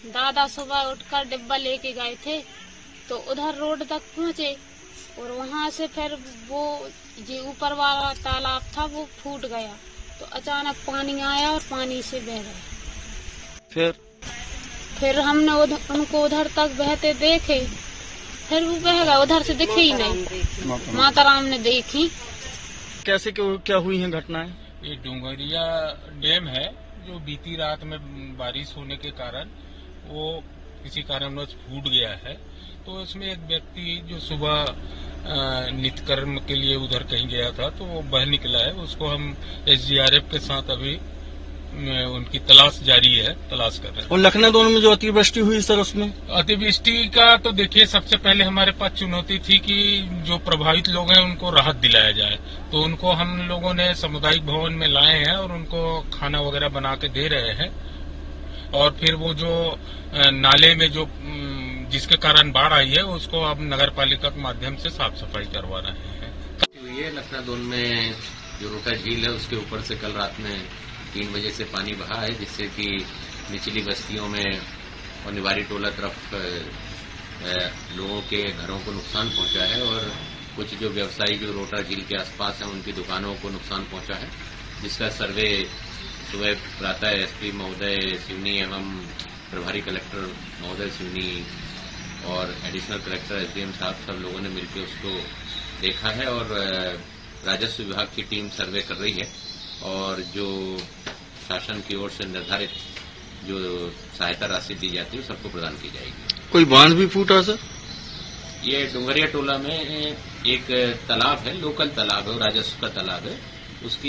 दादा सुबह उठकर डिब्बा लेके गए थे तो उधर रोड तक पहुँचे और वहाँ से फिर वो जो ऊपर वाला तालाब था वो फूट गया तो अचानक पानी आया और पानी से बह गया। फिर हमने उनको उधर तक बहते देखे, फिर वो बह गया, उधर से दिखे ही नहीं। माता राम ने देखी। कैसे क्या हुई है घटनाएं? ये डुंगरिया डैम है जो बीती रात में बारिश होने के कारण वो किसी कारणवश फूट गया है। तो इसमें एक व्यक्ति जो सुबह नित्यकर्म के लिए उधर कहीं गया था तो वो बह निकला है। उसको हम SDRF के साथ अभी उनकी तलाश जारी है, तलाश कर रहे हैं। और लखनऊ में जो अतिवृष्टि हुई सर, उसमें अतिवृष्टि का तो देखिए सबसे पहले हमारे पास चुनौती थी कि जो प्रभावित लोग हैं उनको राहत दिलाया जाए। तो उनको हम लोगों ने सामुदायिक भवन में लाए हैं और उनको खाना वगैरह बना के दे रहे हैं। और फिर वो जो नाले में जो जिसके कारण बाढ़ आई है उसको अब नगर पालिका के माध्यम से साफ सफाई करवा रहे हैं। ये लखनऊ में जो रोटा झील है उसके ऊपर से कल रात में 3 बजे से पानी बहा है, जिससे कि निचली बस्तियों में और निवारी टोला तरफ लोगों के घरों को नुकसान पहुंचा है और कुछ जो व्यवसायी जो रोटा झील के आसपास हैं उनकी दुकानों को नुकसान पहुंचा है, जिसका सर्वे सुबह प्रातः SP महोदय सिवनी एवं प्रभारी कलेक्टर महोदय सिवनी और एडिशनल कलेक्टर SDM साहब सब लोगों ने मिलकर उसको देखा है और राजस्व विभाग की टीम सर्वे कर रही है और जो शासन की ओर से निर्धारित जो सहायता राशि दी जाती है सबको प्रदान की जाएगी। कोई बांध भी फूटा सर? ये डुंगरिया टोला में एक तालाब है, लोकल तालाब है, राजस्व का तालाब है। उसकी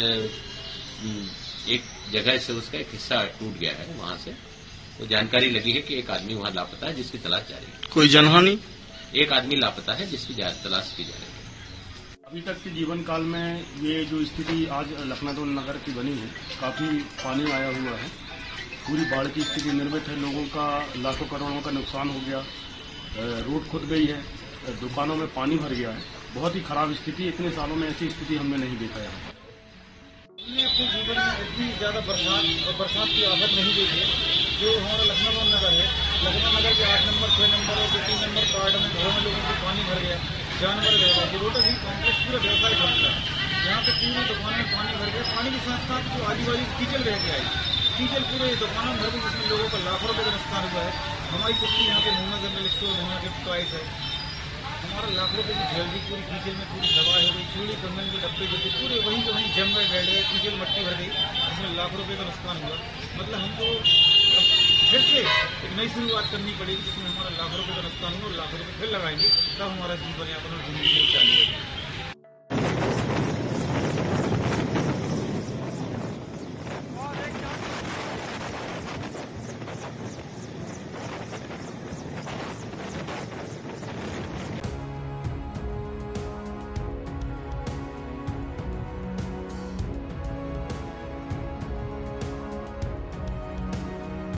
एक जगह से उसका एक हिस्सा टूट गया है, वहां से तो जानकारी लगी है कि एक आदमी वहां लापता है जिसकी तलाश जारी है। कोई जनहानि? एक आदमी लापता है जिसकी तलाश की जा रही है। अभी तक के जीवन काल में ये जो स्थिति आज लखनऊ नगर की बनी है, काफी पानी आया हुआ है, पूरी बाढ़ की स्थिति निर्मित है, लोगों का लाखों करोड़ों का नुकसान हो गया, रोड खुद गई है, दुकानों में पानी भर गया है, बहुत ही खराब स्थिति। इतने सालों में ऐसी स्थिति हमने नहीं देखा है। हमने अपने जीवन में इतनी ज्यादा बरसात की आफत नहीं देखी है। जो हमारा लखनऊ नगर है, लखनऊ नगर के 8 नंबर 6 नंबर और 3 नंबर वार्ड में घरों में लोगों को पानी भर गया, जानवर गए। रोटा झील कॉम्प्लेक्स पूरा व्यवसाय करता है, यहाँ पे पूरी दुकान में पानी भर गया। पानी के साथ साथ जो आदिवासी कीचल रह के आई, कीचल पूरे दुकानों में भर गई, जिसमें लोगों का लाखों रुपये का नुकसान हुआ है। हमारी कुर्सी यहाँ पे Mohana general store, Mohana gift toys है, हमारा लाखों रुपये की ज्वेलरी पूरी कीचल में पूरी दबा हो गई। चूड़ी कंगन के डब्बे जो थे पूरे वहीं जम गए, बैठ गए, कीचल मट्टी भर गई, जिसमें लाखों रुपये का नुकसान हुआ। मतलब हमको फिर से एक नई शुरुआत करनी पड़ेगी, जिसमें हमारा लाखों रुपये का नुकसान हुआ और लाखों रुपये फिर लगाएंगे, तब हमारा जीवन यापन और जिंदगी चालू होगी।